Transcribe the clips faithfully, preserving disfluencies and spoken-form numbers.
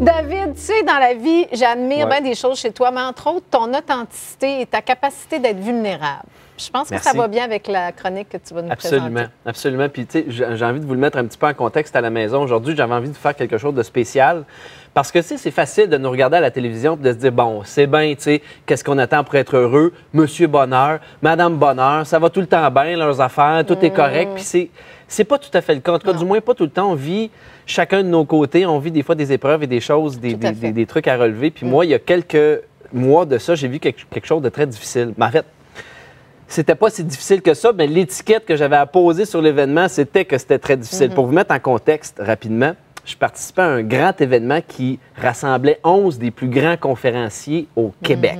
David, tu sais, dans la vie, j'admire Ouais. bien des choses chez toi, mais entre autres, ton authenticité et ta capacité d'être vulnérable. Je pense que Merci. ça va bien avec la chronique que tu vas nous Absolument, présenter. absolument. Puis, tu sais, j'ai j'ai envie de vous le mettre un petit peu en contexte à la maison. Aujourd'hui, j'avais envie de faire quelque chose de spécial. Parce que, tu sais, c'est facile de nous regarder à la télévision et de se dire, bon, c'est bien, tu sais, qu'est-ce qu'on attend pour être heureux? Monsieur Bonheur, Madame Bonheur, ça va tout le temps bien, leurs affaires, tout est correct. Puis c'est, c'est pas tout à fait le cas. En tout cas, Non. du moins, pas tout le temps. On vit chacun de nos côtés. On vit des fois des épreuves et des choses, des, Tout à des, fait. des- des trucs à relever. Puis Mm. moi, il y a quelques mois de ça, j'ai vu quelque, quelque chose de très difficile. Mais en fait, c'était pas si difficile que ça, mais l'étiquette que j'avais à poser sur l'événement, c'était que c'était très difficile. Mm-hmm. Pour vous mettre en contexte rapidement, je participais à un grand événement qui rassemblait onze des plus grands conférenciers au Québec.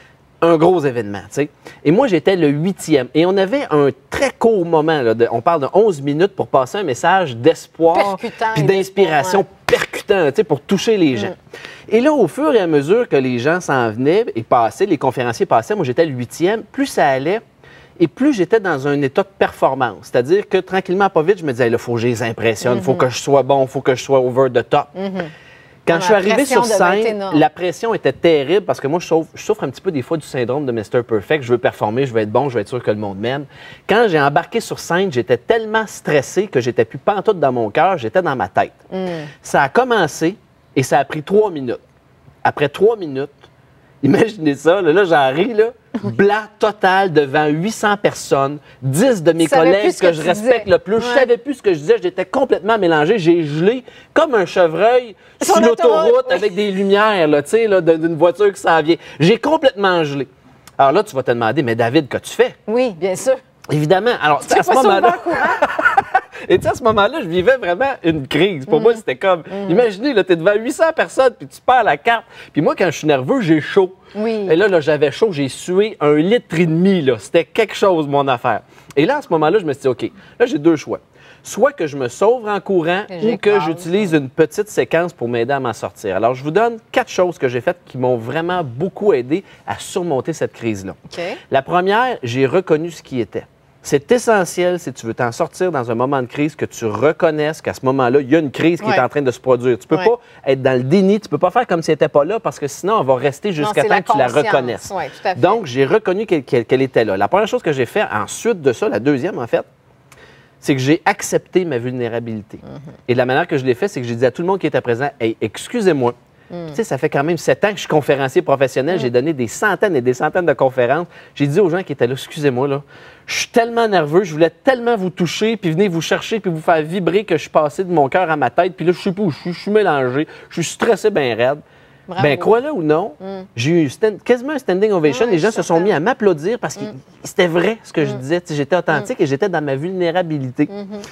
Un gros événement, tu sais. Et moi, j'étais le huitième. Et on avait un très court moment, là, de- on parle de onze minutes pour passer un message d'espoir Percutant puis et d'inspiration d'espoir, percutant, tu sais, pour toucher les gens. Et là, au fur et à mesure que les gens s'en venaient et passaient, les conférenciers passaient, moi, j'étais le huitième, plus ça allait, et plus j'étais dans un état de performance. C'est-à-dire que tranquillement, pas vite, je me disais, il faut que je les impressionne, il faut que je sois bon, il faut que je sois over the top. Quand La je suis arrivé pression sur devait être scène, énorme. la pression était terrible parce que moi, je souffre, je souffre un petit peu des fois du syndrome de mister Perfect. Je veux performer, je veux être bon, je veux être sûr que le monde m'aime. Quand j'ai embarqué sur scène, j'étais tellement stressé que j'étais plus pantoute dans mon cœur, j'étais dans ma tête. Ça a commencé et ça a pris trois minutes. Après trois minutes, imaginez ça, là, là j'en ris, là, blanc total devant huit cents personnes, dix de mes Tu savais collègues plus ce que, que je tu respecte disais. le plus. Ouais. Je savais plus ce que je disais, j'étais complètement mélangé. J'ai gelé comme un chevreuil Sur sur l'autoroute, l'autoroute oui. avec des lumières, là, tu sais, là, de- d'une voiture qui s'en vient. J'ai complètement gelé. Alors là, tu vas te demander, mais David, qu'as-tu fait? Oui, bien sûr. Évidemment. Alors, Tu à es ce pas sauvé moment-là. en courant. Et tu sais, à ce moment-là, je vivais vraiment une crise. Pour moi, c'était comme, imaginez, là, t'es devant huit cents personnes, puis tu perds la carte. Puis moi, quand je suis nerveux, j'ai chaud. Oui. Et là, là j'avais chaud, j'ai sué un litre et demi, là. C'était quelque chose, mon affaire. Et là, à ce moment-là, je me suis dit, OK, là, j'ai deux choix. Soit que je me sauve en courant Que ou que j'écrase. j'utilise une petite séquence pour m'aider à m'en sortir. Alors, je vous donne quatre choses que j'ai faites qui m'ont vraiment beaucoup aidé à surmonter cette crise-là. OK. La première, j'ai reconnu ce qui était. C'est essentiel, si tu veux t'en sortir dans un moment de crise, que tu reconnaisses qu'à ce moment-là, il y a une crise qui Ouais. est en train de se produire. Tu peux Ouais. pas être dans le déni, tu peux pas faire comme si elle n'était pas là, parce que sinon, on va rester jusqu'à c'est temps la que tu la conscience. reconnaisses. Ouais, tout à fait. Donc, j'ai reconnu qu'elle qu'elle- qu'elle était là. La première chose que j'ai fait, ensuite de ça, la deuxième, en fait, c'est que j'ai accepté ma vulnérabilité. Mm-hmm. Et de la manière que je l'ai fait, c'est que j'ai dit à tout le monde qui était présent, « Hey, excusez-moi, Mm. tu sais, ça fait quand même sept ans que je suis conférencier professionnel. J'ai donné des centaines et des centaines de conférences. J'ai dit aux gens qui étaient là, excusez-moi, là, je suis tellement nerveux, je voulais tellement vous toucher, puis venir vous chercher, puis vous faire vibrer que je suis passé de mon cœur à ma tête, puis là, je sais pas où je suis, je suis mélangé, je suis stressé bien raide. Bravo. Ben, crois-le ou non, j'ai eu stand- quasiment un standing ovation. Ouais, Les gens je se sont comprends. mis à m'applaudir parce que c'était vrai ce que je disais. Tu sais, j'étais authentique et j'étais dans ma vulnérabilité.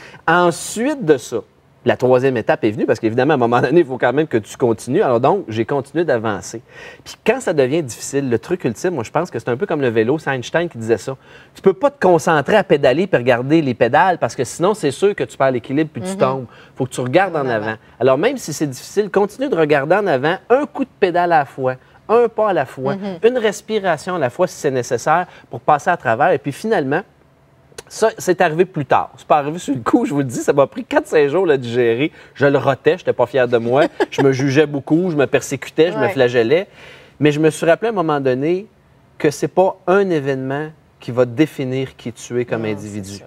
Ensuite de ça, la troisième étape est venue parce qu'évidemment, à un moment donné, il faut quand même que tu continues. Alors donc, j'ai continué d'avancer. Puis quand ça devient difficile, le truc ultime, moi, je pense que c'est un peu comme le vélo. C'est Einstein qui disait ça. Tu peux pas te concentrer à pédaler puis regarder les pédales parce que sinon, c'est sûr que tu perds l'équilibre puis tu tombes. faut que tu regardes en avant. Alors même si c'est difficile, continue de regarder en avant, un coup de pédale à la fois, un pas à la fois, une respiration à la fois si c'est nécessaire pour passer à travers. Et puis finalement, ça, c'est arrivé plus tard. C'est pas arrivé sur le coup, je vous le dis, ça m'a pris quatre cinq jours là, de digérer. Je le rotais, je n'étais pas fier de moi. Je me jugeais beaucoup, je me persécutais, je me Ouais. flagellais. Mais je me suis rappelé à un moment donné que c'est pas un événement qui va définir qui tu es comme Non, individu. c'est sûr.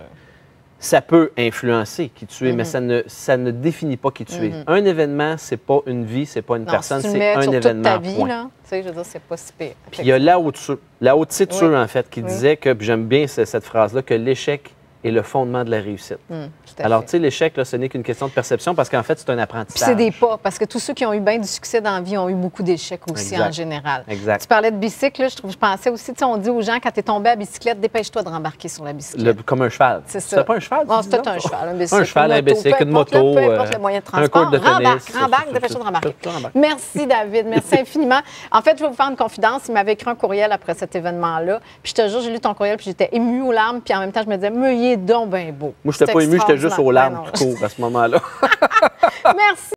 Ça peut influencer qui tu es, mais ça ne, ça ne définit pas qui tu es. Un événement, c'est pas une vie, c'est pas une Non, personne, si tu le c'est mets un sur événement. toute ta vie, point. là, tu sais, je veux dire, c'est pas si pire. Puis il y a Lao Tzu, Lao Tzu, Oui. en fait, qui Oui. disait que, puis j'aime bien ce- cette phrase-là, que l'échec est le fondement de la réussite. Hum, tout à Alors, fait. tu sais, l'échec, là, ce n'est qu'une question de perception parce qu'en fait, c'est un Puis apprentissage. c'est des pas, parce que tous ceux qui ont eu bien du succès dans la vie ont eu beaucoup d'échecs aussi Exact. en général. Exact. Tu parlais de bicycle, là, je, trouve, je pensais aussi, tu sais, on dit aux gens, quand tu es tombé à bicyclette, dépêche-toi de rembarquer sur la Le- bicyclette. comme un cheval. C'est ça. C'était pas un cheval? tu Bon, dis, c'est non? peut-être un cheval, un bicycle, Un cheval, une un auto, bicycle, peu une importe, moto, là, peu importe euh, le moyen de un transport. court de tennis. Rembarque, ça, rembarque, ça, dépêche-toi de ça, rembarquer. ça, rembarque. Merci, David. Merci infiniment. En fait, je vais vous faire une confidence. Il m'avait écrit un courriel après cet événement-là. Puis je te jure, j'ai lu ton courriel, puis j'étais émue aux larmes. Puis en même temps, je me disais, mais il est donc bien beau. Moi, je n'étais C'est pas ému, j'étais juste aux extraordinaire. larmes Ben tout court à ce moment-là. non. Merci.